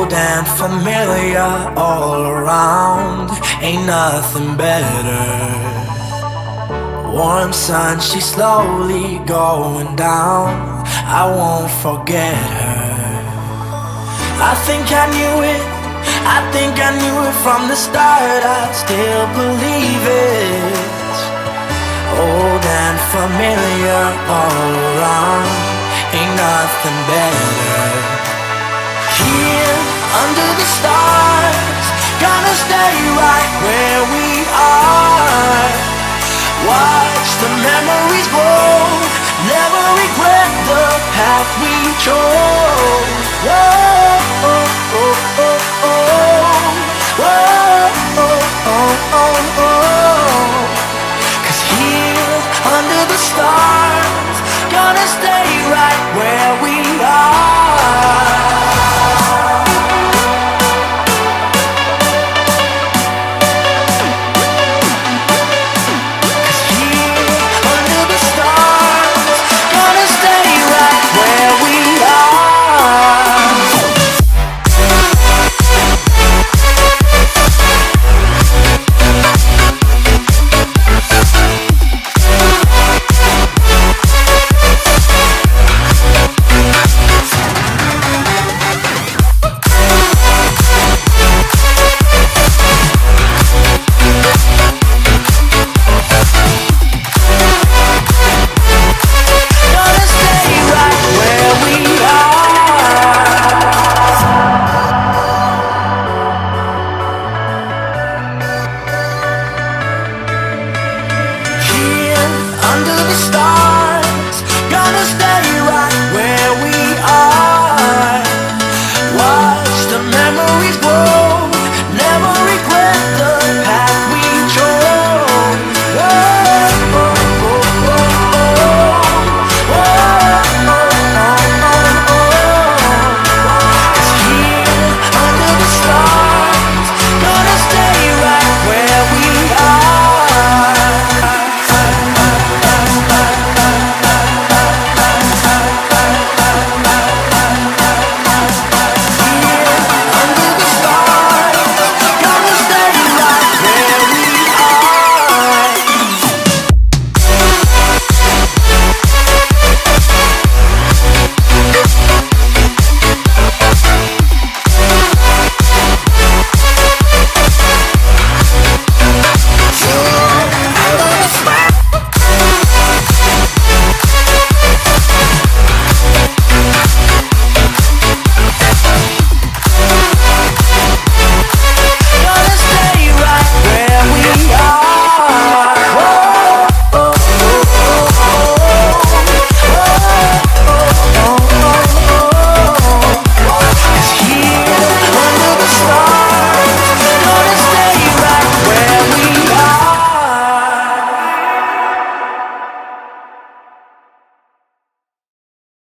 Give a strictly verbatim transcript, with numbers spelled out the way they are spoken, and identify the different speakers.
Speaker 1: Old and familiar all around, ain't nothing better. Warm sun, she's slowly going down, I won't forget her. I think I knew it, I think I knew it from the start, I still believe it. Old and familiar all around, ain't nothing better. Here under the stars, gonna stay right where we are. Watch the memories grow, never regret the path we chose. Whoa, oh, oh, oh, oh. Whoa, oh, oh, oh, oh. 'Cause here under the stars,